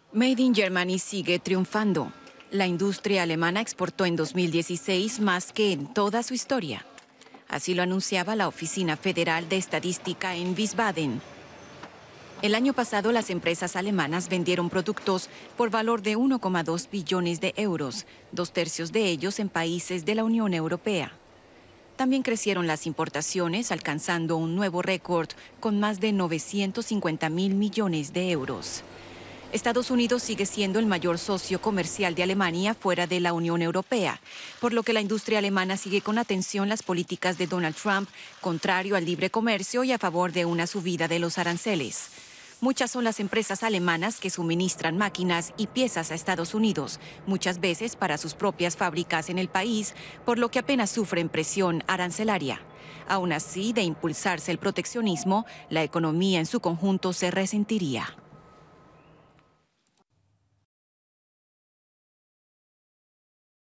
Made in Germany sigue triunfando. La industria alemana exportó en 2016 más que en toda su historia. Así lo anunciaba la Oficina Federal de Estadística en Wiesbaden. El año pasado las empresas alemanas vendieron productos por valor de 1,2 billones de euros, 2/3 de ellos en países de la Unión Europea. También crecieron las importaciones, alcanzando un nuevo récord con más de 950.000 millones de euros. Estados Unidos sigue siendo el mayor socio comercial de Alemania fuera de la Unión Europea, por lo que la industria alemana sigue con atención las políticas de Donald Trump, contrario al libre comercio y a favor de una subida de los aranceles. Muchas son las empresas alemanas que suministran máquinas y piezas a Estados Unidos, muchas veces para sus propias fábricas en el país, por lo que apenas sufren presión arancelaria. Aún así, de impulsarse el proteccionismo, la economía en su conjunto se resentiría.